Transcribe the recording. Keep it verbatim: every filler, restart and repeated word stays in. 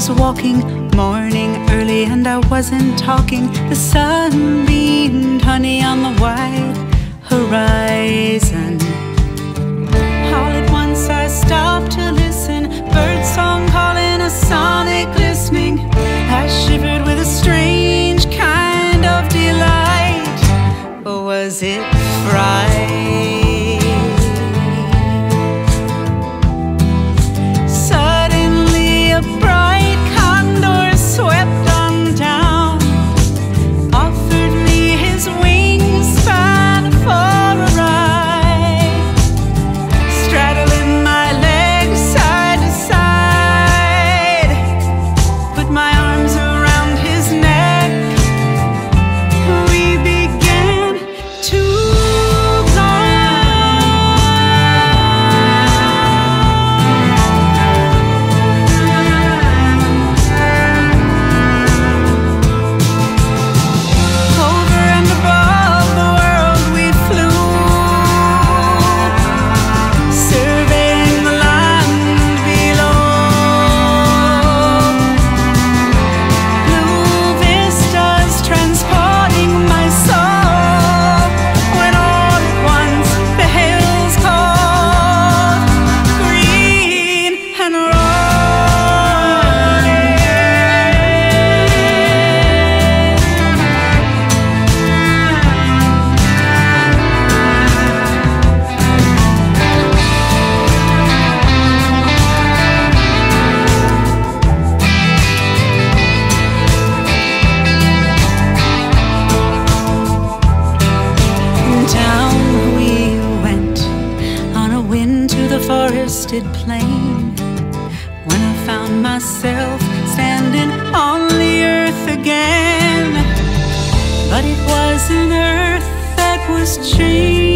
was walking, morning early, and I wasn't talking. The sun beamed honey on the wide horizon. All at once I stopped to listen, bird song calling, a sonic listening. I shivered with a strange kind of delight. Or was it fright? Suddenly a bright condor swept on down, offered me his wingspan for a ride, straddling my legs side to side, put my arms around his neck. We began to forested plain, when I found myself standing on the earth again. But it was an earth that was changed.